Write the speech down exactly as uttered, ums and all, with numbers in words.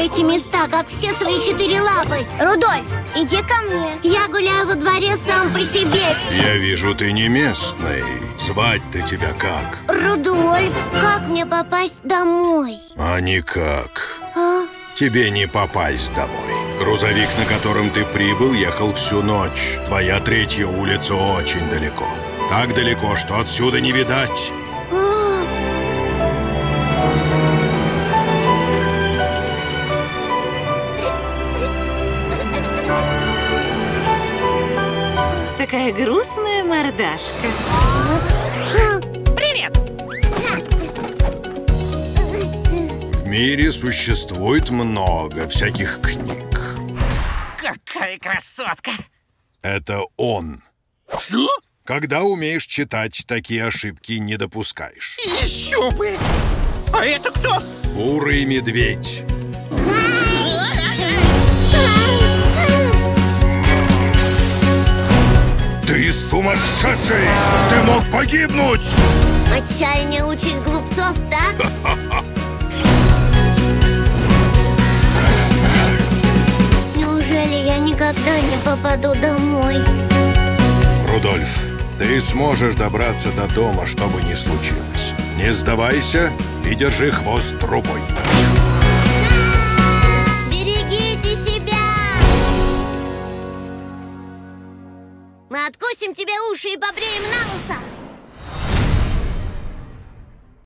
эти места, как все свои четыре лапы. Рудольф, иди ко мне. Я гуляю во дворе сам по себе. Я вижу, ты не местный. Звать-то тебя как? Рудольф, как мне попасть домой? А никак. А? Тебе не попасть домой. Грузовик, на котором ты прибыл, ехал всю ночь. Твоя третья улица очень далеко. Так далеко, что отсюда не видать. А? Такая грустная мордашка. Привет! В мире существует много всяких книг. Какая красотка! Это он. Что? Когда умеешь читать, такие ошибки не допускаешь. Еще бы! А это кто? Бурый медведь. Ты сумасшедший! Ты мог погибнуть! Отчаяние участь глупцов, так? Неужели я никогда не попаду домой? Рудольф, ты сможешь добраться до дома, что бы ни случилось. Не сдавайся и держи хвост трубой. Берегите себя! Мы откусим тебе уши и побреем на лысо!